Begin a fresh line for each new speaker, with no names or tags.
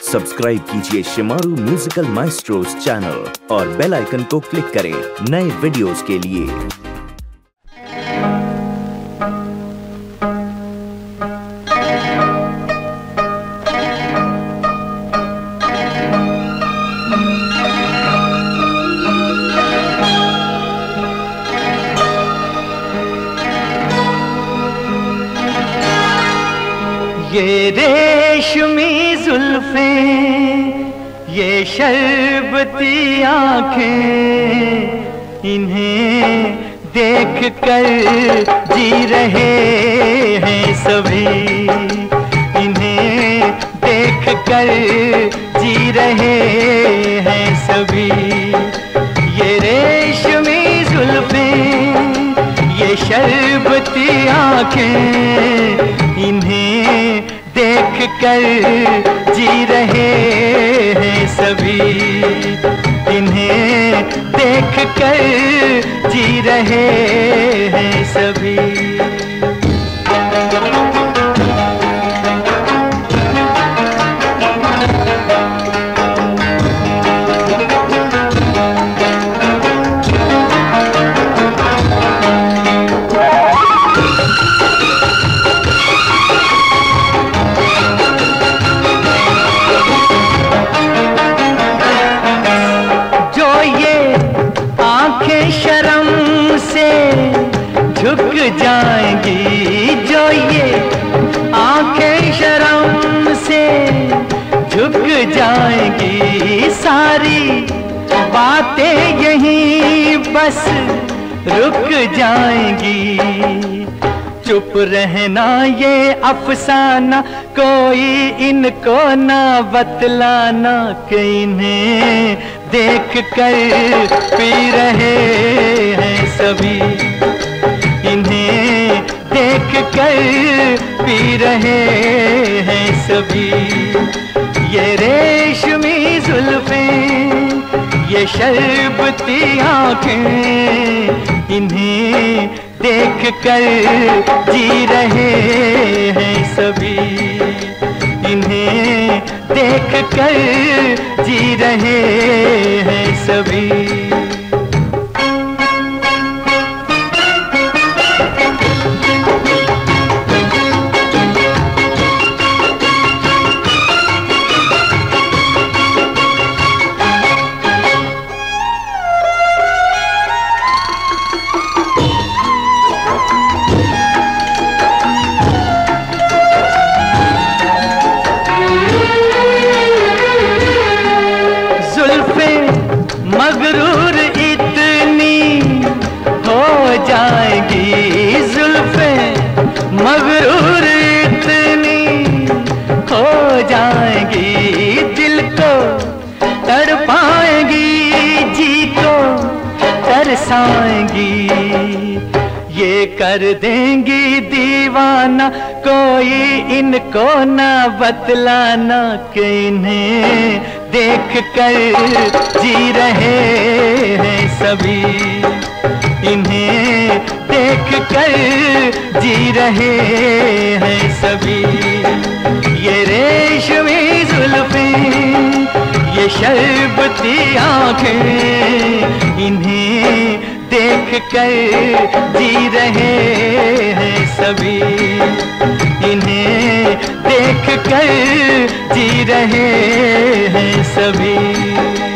Subscribe कीजिए Shemaroo musical maestros channel और bell icon को क्लिक करें नए वीडियोस के लिए।
ये रेशमी जुल्फें, ये शरबती आँखें, इन्हें देख कर जी रहे हैं सभी, इन्हें देख कर जी रहे हैं सभी। ये रेशमी जुल्फें, ये शरबती आँखें, इन्हें देख कर जी रहे हैं सभी, इन्हें देख कर जी रहे हैं सभी। शर्म से झुक जाएंगी, जो ये आंखें शर्म से झुक जाएंगी, सारी बातें यहीं बस रुक जाएंगी। चुप रहना ये अफसाना, कोई इनको ना बतलाना, कि इन्हें देख कर पी रहे हैं सभी, इन्हें देख कर पी रहे हैं सभी। ये रेशमी जुल्फें, ये शरबती आँखें, इन्हें देख कर जी रहे हैं सभी, इन्हें देख कर जी रहे हैं सभी। मगरूर इतनी हो जाएंगी जुल्फें, मगरूर इतनी हो जाएंगी, दिल को तड़पाएंगी, जी को तरसाएंगी। ये कर देंगी दीवाना, कोई इनको ना बतलाना, कि इन्हें देख कर जी रहे हैं सभी, इन्हें देख कर जी रहे हैं सभी। ये रेशमी जुल्फें, ये शरबती आँखें, इन्हें देख कर जी रहे हैं सभी, इन्हें देख कर जी रहे हैं सभी।